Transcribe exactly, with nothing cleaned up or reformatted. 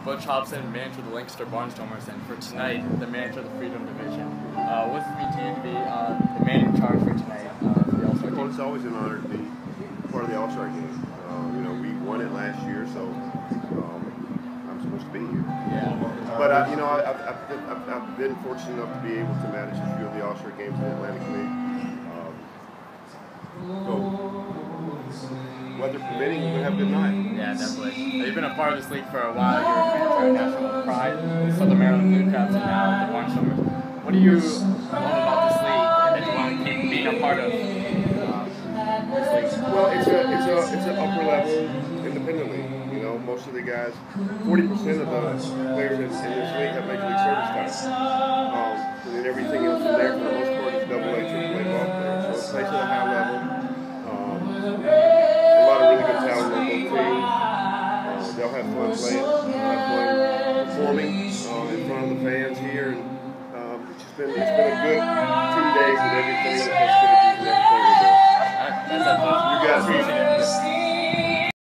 Butch Hobson, manager of the Lancaster Barnstormers, and for tonight, the manager of the Freedom Division. Uh, what does it mean to you to be uh, the man in charge for tonight uh, for the All-Star game? Well, it's always an honor to be part of the All-Star game. Uh, you know, we won it last year, so um, I'm supposed to be here. Yeah. But I, you know, I, I've, I've, I've, I've been fortunate enough to be able to manage a few of the All-Star games in the Atlantic League. Um, so, weather permitting, we're gonna have a good night. Yeah, definitely. You've been a part of this league for a while. You're a manager of National Pride, Southern Maryland Blue Caps, and now the Barnstormers. What do you love about this league, and that you want to keep being a part of uh, this league? Well, it's a it's a it's an upper level independent league. You know, most of the guys, forty percent of the players in, in this league have major league service time, um, and then everything else in there for the most part is double A, triple A ball players. So it plays at a high level. Um, a lot of really good talent on both teams. Uh, they'll have fun playing, they'll have fun performing uh, in front of the fans here. And, um, it's just been it's been a good two days with everything.